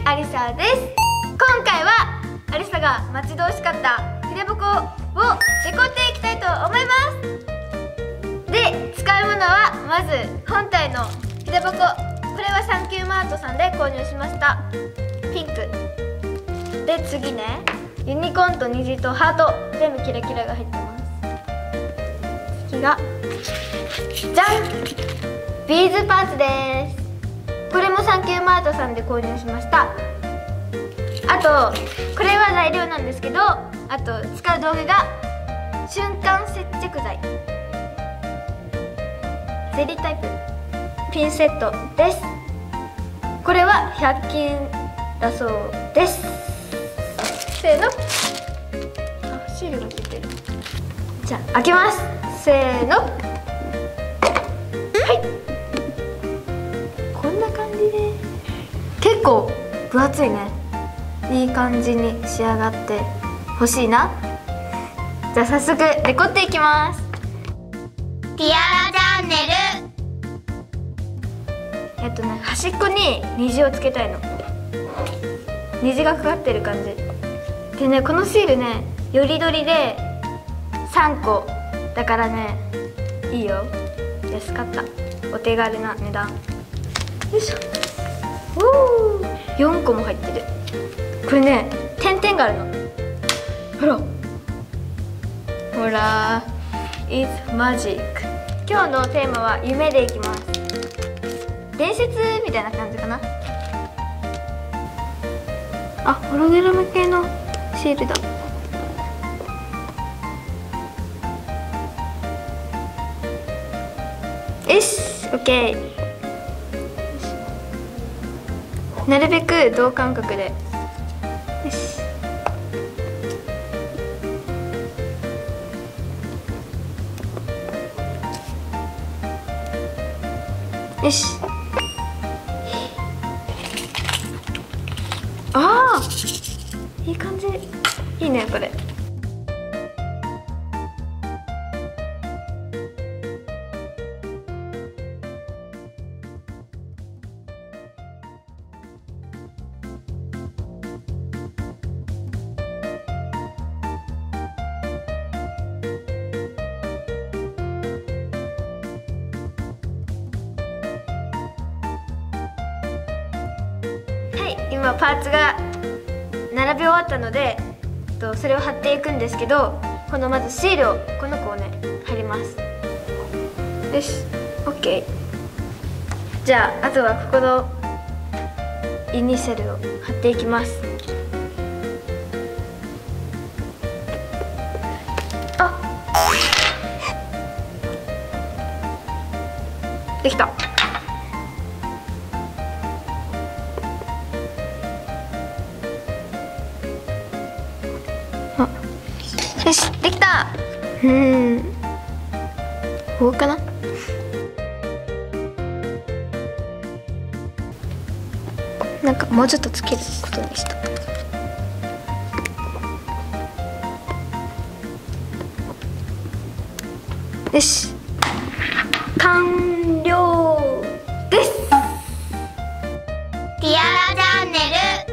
アリサです。今回はアリサが待ち遠しかった筆箱をデコっていきたいと思います。で、使うものはまず本体の筆箱、これはサンキューマートさんで購入しました。ピンクで、次ね、ユニコーンと虹とハート、全部キラキラが入ってます。次がじゃん、ビーズパーツです。これもサンキューマートさんで購入しました。あとこれは材料なんですけど、あと使う道具が瞬間接着剤、ゼリータイプ、ピンセットです。これは100均だそうです。せーの、あ、シールがついてる。じゃあ開けます。せーの、はい、こんな感じで結構分厚いね。いい感じに仕上がってほしいな。じゃあ早速デコっていきます。 ティアラチャンネル。 端っこに虹をつけたいの。虹がかかってる感じでね、このシールね、よりどりで3個だからね、いいよ、安かった。お手軽な値段。よいしょ。おお、4個も入ってる。これね、点々があるの。ほらほら、 It's magic。 今日のテーマは夢でいきます。伝説みたいな感じかな。あ、ホログラム系のシールだ。よし、オッケー。なるべく同間隔で。よし。よし。ああ、いい感じ。いいね、これ。今パーツが並べ終わったので、それを貼っていくんですけど、このまずシールを、この子をね、貼ります。よし、 OK。 じゃああとはここのイニシャルを貼っていきます。あ、できた。よし、できた。こうかな。なんかもうちょっとつけることにした。よし、完了です。 ティアラチャンネ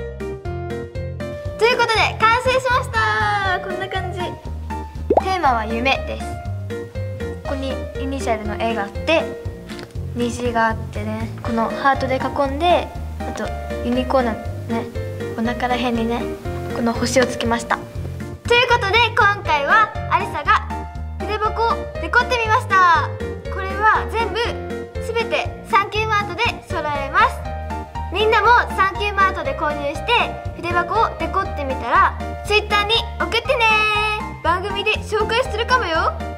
ルということで完成しました。こんな感じ。テーマは夢です。ここにイニシャルの絵があって、虹があってね、このハートで囲んで、あとユニコーンのね、お腹らへんにね、この星をつけました。ということで今回はアリサが筆箱をデコってみました。これは全部すべてサンキューマートで揃えます。みんなもサンキューマートで購入して筆箱をデコってみたら Twitter に送ってね。番組で紹介するかもよ。